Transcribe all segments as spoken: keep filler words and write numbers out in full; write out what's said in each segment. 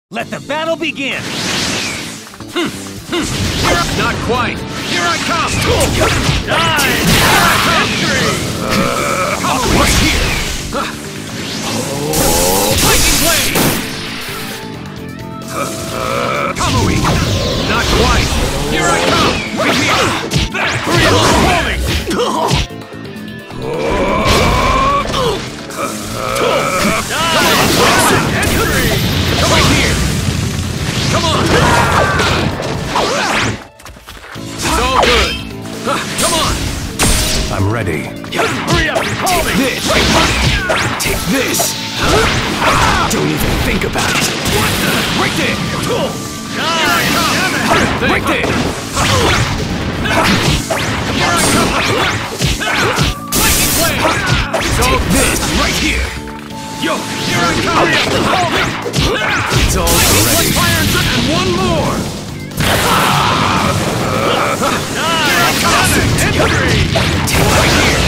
Let the battle begin! Not quite! Here I come! Die! Victory! What's here? Lightning blade! Kamui! Not quite! Here I come! Right here! Hurry along! Falling! Victory! Come right here! Come on! It's all good! Come on! I'm ready. Hurry up! Call me! This! Take this! Don't even think about it! Right there! Die! Damn it! Right there! Here I come! Lightning blade! Take this! Right here! Yo! Here I come! Hurry up! Call me! It's all ready. Like fire and one more! Die! Damn it! Victory! Right here!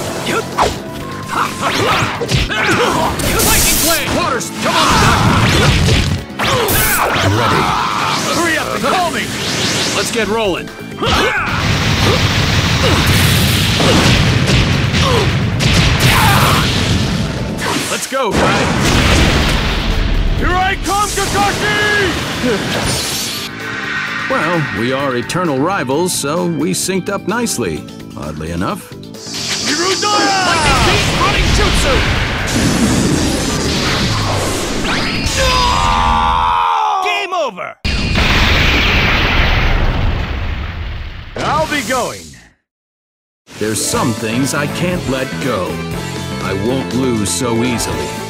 Lightning blade! Waters! Come on! I'm ready. Hurry up and call me! Let's get rolling! Let's go, guys! Here I come, Kakashi! Well, we are eternal rivals, so we synced up nicely, oddly enough. Hirudora! Beast running jutsu! Game over! I'll be going. There's some things I can't let go. I won't lose so easily.